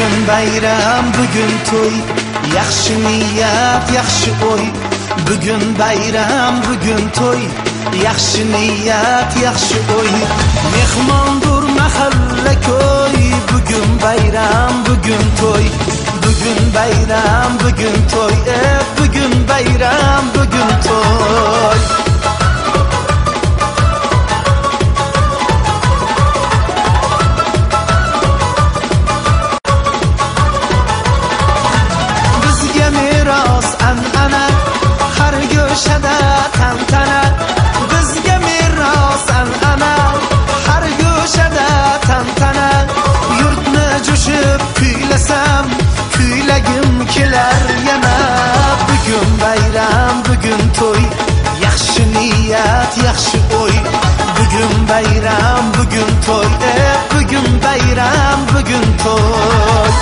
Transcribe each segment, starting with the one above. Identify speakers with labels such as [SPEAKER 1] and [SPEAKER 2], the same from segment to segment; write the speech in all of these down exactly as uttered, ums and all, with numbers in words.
[SPEAKER 1] Bugün bayram, bugün to'y, yaxshi niyat, yaxshi o'y. Bugün bayram, bugün to'y, yaxshi niyat, yaxshi o'y. Mehmondur mahalla ko'y. Bugün bayram, bugün to'y. Bugün bayram, bugün to'y. Eh, bugün bayram, bugün to'y. An'ana har go'shada tantana, bizga meros an'ana har go'shada tantana. Yurtni jo'shib kuylasam, kuylagim kelar yana. Bugün bayram, bugün to'y, yaxshi niyat, yaxshi o'y. Bugün bayram, bugün to'y, eh, bugün bayram, bugün to'y.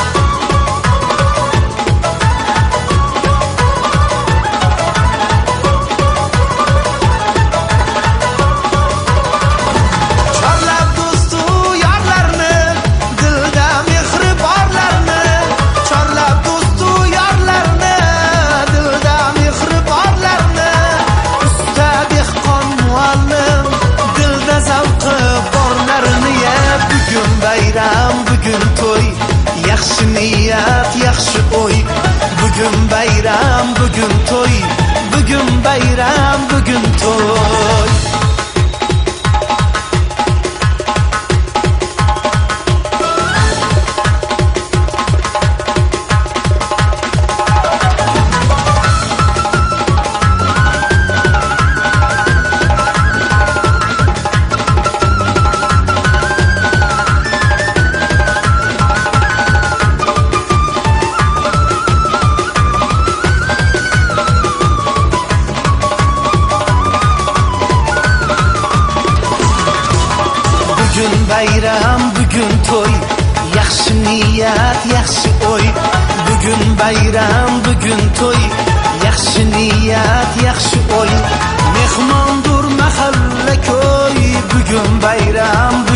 [SPEAKER 1] Bugün to'y, yaxshi niyat, yaxshi o'y. Bugün bayram, bugün to'y, bugün bayram, bugün to'y. Bugün bayram, bugün to'y, yaxshi niyat, yaxshi o'y. Bugün bayram, bugün to'y, yaxshi niyat, yaxshi o'y. Mehmondur mahalla ko'y. Bugün bayram,